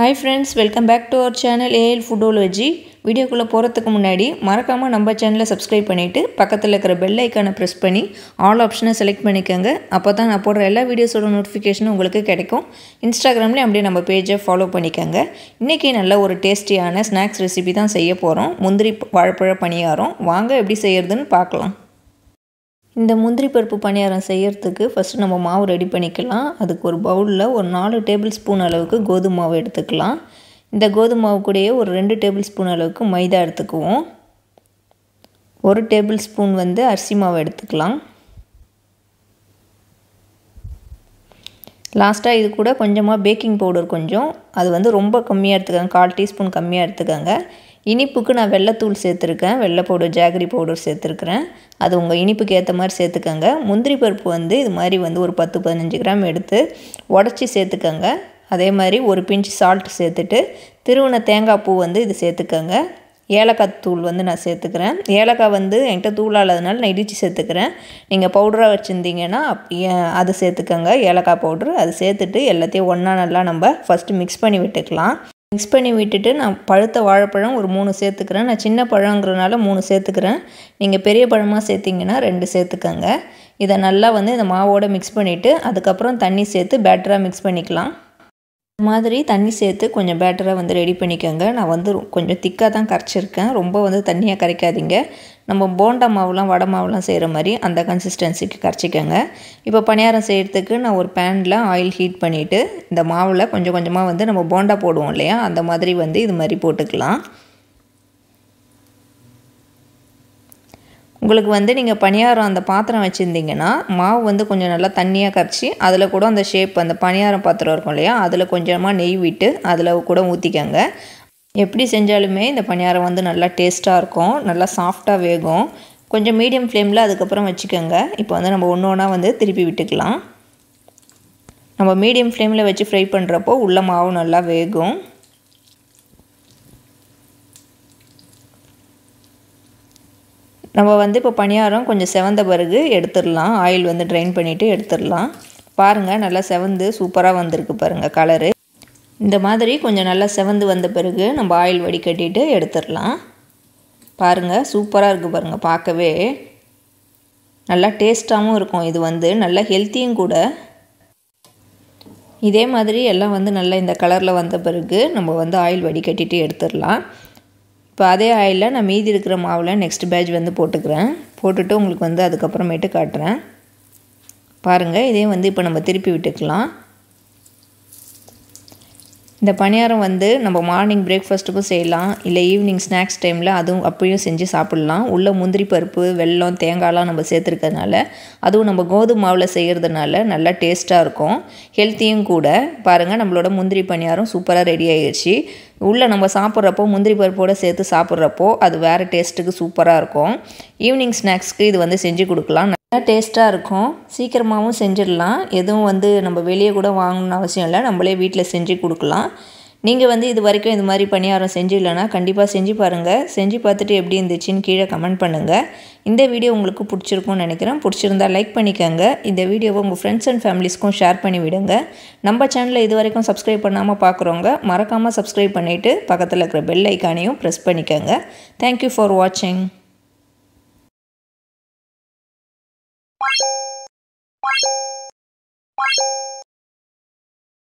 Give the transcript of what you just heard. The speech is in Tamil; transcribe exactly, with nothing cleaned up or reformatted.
Hi friends, welcome back to our channel A L Foodology. வீடியோக்குள்ள போறதுக்கு முன்னாடி மறக்காம நம்ம சேனலை சப்ஸ்கிரைப் பண்ணிட்டு பக்கத்துல இருக்கிற பெல் ஐகானை பிரஸ் பண்ணி ஆல் ஆப்ஷனை செலக்ட் பண்ணிக்கங்க. அப்பதான் நான் போடுற எல்லா வீடியோஸோட நோட்டிஃபிகேஷன் உங்களுக்கு கிடைக்கும். இன்ஸ்டாகிராம்லயே அப்படியே நம்ம பேஜை ஃபாலோ பண்ணிக்கங்க. இன்னைக்கு நல்ல ஒரு டேஸ்டியான ஸ்நாக்ஸ் ரெசிபி தான் செய்ய போறோம். முந்திரி வாழைப்பழ பணியாரம். வாங்க எப்படி செய்யறதுன்னு பார்க்கலாம். இந்த முந்திரி பருப்பு பணியாரம் செய்யறதுக்கு ஃபர்ஸ்ட் நம்ம மாவு ரெடி பண்ணிக்கலாம். அதுக்கு ஒரு பவுல்ல ஒரு நாலு டேபிள் ஸ்பூன் அளவுக்கு கோதுமை மாவு எடுத்துக்கலாம். இந்த கோதுமை மாவு கூடயே ஒரு ரெண்டு டேபிள் ஸ்பூன் அளவுக்கு மைதா எடுத்துக்குவோம். ஒரு டேபிள் ஸ்பூன் வந்து அரிசி மாவு எடுத்துக்கலாம். லாஸ்ட்டாக இது கூட கொஞ்சமாக பேக்கிங் பவுடர் கொஞ்சம், அது வந்து ரொம்ப கம்மியாக எடுத்துக்கோங்க, கால் டீஸ்பூன் கம்மியாக எடுத்துக்கோங்க. இனிப்புக்கு நான் வெள்ளைத்தூள் சேர்த்துருக்கேன், வெள்ளை பவுடர் ஜாகரி பவுடர் சேர்த்துருக்குறேன். அது உங்கள் இனிப்புக்கு ஏற்ற மாதிரி சேர்த்துக்கோங்க. முந்திரி பருப்பு வந்து இது மாதிரி வந்து ஒரு பத்து பதினஞ்சு கிராம் எடுத்து உடச்சி சேர்த்துக்கோங்க. அதே மாதிரி ஒரு பிஞ்ச் சால்ட் சேர்த்துட்டு திருவண்ண தேங்காய் பூ வந்து இது சேர்த்துக்கோங்க. ஏலக்காய் தூள் வந்து நான் சேர்த்துக்கிறேன். ஏலக்காய் வந்து என்கிட்ட தூளானதுனால நான் இடித்து சேர்த்துக்கிறேன். நீங்கள் பவுடராக வச்சுருந்தீங்கன்னா அது சேர்த்துக்கோங்க, ஏலக்காய் பவுட்ரு. அது சேர்த்துட்டு எல்லாத்தையும் ஒன்றா நல்லா நம்ம ஃபஸ்ட்டு மிக்ஸ் பண்ணி விட்டுக்கலாம். மிக்ஸ் பண்ணி விட்டுட்டு நான் பழுத்த வாழைப்பழம் ஒரு மூணு சேர்த்துக்கிறேன். நான் சின்ன பழங்கிறதுனால மூணு சேர்த்துக்கிறேன். நீங்கள் பெரிய பழமாக சேர்த்திங்கன்னா ரெண்டு சேர்த்துக்கோங்க. இதை நல்லா வந்து இந்த மாவோடு மிக்ஸ் பண்ணிவிட்டு அதுக்கப்புறம் தண்ணி சேர்த்து பேட்டராக மிக்ஸ் பண்ணிக்கலாம். இந்த மாதிரி தண்ணி சேர்த்து கொஞ்சம் பேட்டராக வந்து ரெடி பண்ணிக்கோங்க. நான் வந்து கொஞ்சம் திக்காக தான் கரைச்சிருக்கேன், ரொம்ப வந்து தண்ணியாக கரைக்காதீங்க. நம்ம போண்டா மாவுலாம் வடை மாவுலாம் செய்கிற மாதிரி அந்த கன்சிஸ்டன்சிக்கு கரைச்சிக்கோங்க. இப்போ பணியாரம் செய்கிறதுக்கு நான் ஒரு பேனில் ஆயில் ஹீட் பண்ணிவிட்டு இந்த மாவில் கொஞ்சம் கொஞ்சமாக வந்து நம்ம போண்டா போடுவோம் இல்லையா, அந்த மாதிரி வந்து இது மாதிரி போட்டுக்கலாம். உங்களுக்கு வந்து நீங்கள் பணியாரம் அந்த பாத்திரம் வச்சுருந்தீங்கன்னா மாவு வந்து கொஞ்சம் நல்லா தண்ணியாக கரைச்சி அதில் கூட அந்த ஷேப் அந்த பணியாரம் பாத்திரம் இருக்கும் இல்லையா, அதில் கொஞ்சமாக நெய் விட்டு அதில் கூட ஊற்றிக்கோங்க. எப்படி செஞ்சாலுமே இந்த பணியாரம் வந்து நல்லா டேஸ்ட்டாக இருக்கும், நல்லா சாஃப்டாக வேகும். கொஞ்சம் மீடியம் ஃப்ளேமில் அதுக்கப்புறம் வச்சுக்கோங்க. இப்போ வந்து நம்ம ஒன்று ஒன்றா வந்து திருப்பி விட்டுக்கலாம். நம்ம மீடியம் ஃப்ளேமில் வச்சு ஃப்ரை பண்ணுறப்போ உள்ள மாவு நல்லா வேகும். நம்ம வந்து இப்போ பணியாரம் கொஞ்சம் செவந்த பிறகு எடுத்துடலாம். ஆயில் வந்து ட்ரைன் பண்ணிவிட்டு எடுத்துடலாம். பாருங்கள், நல்லா செவந்து சூப்பராக வந்திருக்கு பாருங்கள் கலரு. இந்த மாதிரி கொஞ்சம் நல்லா செவந்து வந்த பிறகு நம்ம ஆயில் வடிகட்டிட்டு எடுத்துடலாம். பாருங்கள், சூப்பராக இருக்குது பாருங்கள், பார்க்கவே நல்லா டேஸ்ட்டாகவும் இருக்கும். இது வந்து நல்லா ஹெல்த்தியும் கூட. இதே மாதிரி எல்லாம் வந்து நல்லா இந்த கலரில் வந்த பிறகு நம்ம வந்து ஆயில் வடிகட்டிட்டு எடுத்துடலாம். இப்போ அதே ஆயிலில் நான் மீதி இருக்கிற மாவில் நெக்ஸ்ட் பேட்ச் வந்து போட்டுக்கிறேன். போட்டுட்டு உங்களுக்கு வந்து அதுக்கப்புறமேட்டு காட்டுறேன். பாருங்கள், இதே வந்து இப்போ நம்ம திருப்பி விட்டுக்கலாம். இந்த பணியாரம் வந்து நம்ம மார்னிங் பிரேக்ஃபாஸ்ட்டுக்கும் செய்யலாம், இல்லை ஈவினிங் ஸ்நாக்ஸ் டைமில் அதுவும் அப்பயும் செஞ்சு சாப்பிட்லாம். உள்ள முந்திரி பருப்பு, வெல்லம், தேங்காய்லாம் நம்ம சேர்த்துருக்கறதுனால, அதுவும் நம்ம கோதுமை மாவில் செய்கிறதுனால நல்லா டேஸ்ட்டாக இருக்கும், ஹெல்த்தியும் கூட. பாருங்கள், நம்மளோட முந்திரி பணியாரம் சூப்பராக ரெடி ஆகிடுச்சு. உள்ளே நம்ம சாப்பிட்றப்போ முந்திரி பருப்போடு சேர்த்து சாப்பிட்றப்போ அது வேறு டேஸ்ட்டுக்கு சூப்பராக இருக்கும். ஈவினிங் ஸ்நாக்ஸ்க்கு இது வந்து செஞ்சு கொடுக்கலாம், நல்லா டேஸ்ட்டாக இருக்கும். சீக்கிரமாகவும் செஞ்சிடலாம், எதுவும் வந்து நம்ம வெளியே கூட வாங்கணும்னு அவசியம் இல்லை, நம்மளே வீட்டில் செஞ்சு கொடுக்கலாம். நீங்கள் வந்து இது வரைக்கும் இது மாதிரி பணியாரம் செஞ்சு இல்லைன்னா கண்டிப்பாக செஞ்சு பாருங்கள். செஞ்சு பார்த்துட்டு எப்படி இருந்துச்சுன்னு கீழே கமெண்ட் பண்ணுங்கள். இந்த வீடியோ உங்களுக்கு பிடிச்சிருக்கும்னு நினைக்கிறேன். பிடிச்சிருந்தா லைக் பண்ணிக்கோங்க. இந்த வீடியோவை உங்கள் ஃப்ரெண்ட்ஸ் அண்ட் ஃபேமிலிஸ்க்கும் ஷேர் பண்ணி விடுங்க. நம்ம சேனலில் இது வரைக்கும் சப்ஸ்கிரைப் பண்ணாமல் பார்க்குறவங்க மறக்காமல் சப்ஸ்கிரைப் பண்ணிவிட்டு பக்கத்தில் இருக்கிற பெல் ஐக்கானையும் ப்ரெஸ் பண்ணிக்கோங்க. தேங்க்யூ ஃபார் வாட்சிங்.